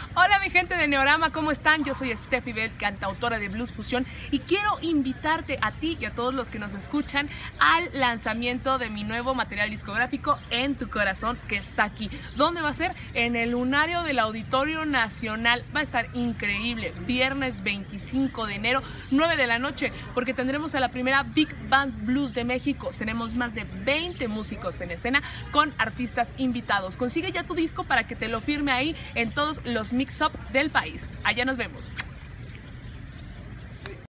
Hola mi gente de Neorama, ¿cómo están? Yo soy Steffi Bell, cantautora de Blues Fusión, y quiero invitarte a ti y a todos los que nos escuchan al lanzamiento de mi nuevo material discográfico En Tu Corazón, que está aquí. ¿Dónde va a ser? En el Lunario del Auditorio Nacional. Va a estar increíble, viernes 25 de enero, 9 de la noche, porque tendremos a la primera Big Band Blues de México. Seremos más de 20 músicos en escena con artistas invitados. Consigue ya tu disco para que te lo firme ahí en todos los mix-up del país. Allá nos vemos.